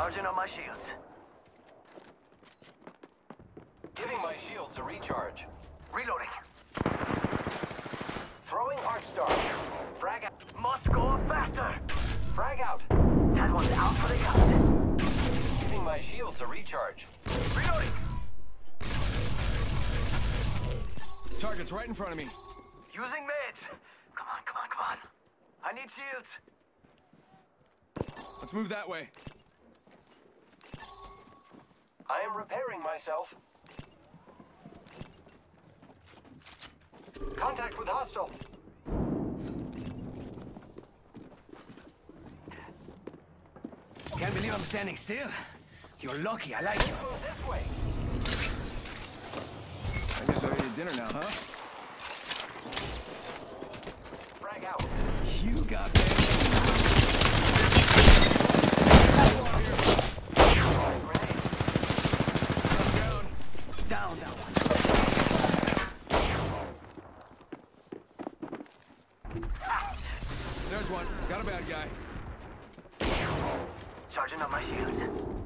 Charging on my shields. Giving my shields a recharge. Reloading. Throwing Arc Star. Frag out. Must go faster. Frag out. That one's out for the count. Giving my shields a recharge. Reloading. Target's right in front of me. Using meds. Come on, come on, come on. I need shields. Let's move that way. I am repairing myself. Contact with hostile. Can't believe I'm standing still. You're lucky, I like you. Goes this way. I guess I'll eat dinner now, huh? Frag out. You got me. Down that one. There's one. Got a bad guy. Charging on my shields.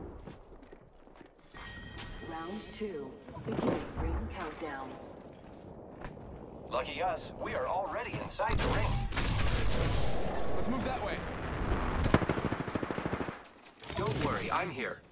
Round 2. Beginning ring countdown. Lucky us, we are already inside the ring. Let's move that way. Don't worry, I'm here.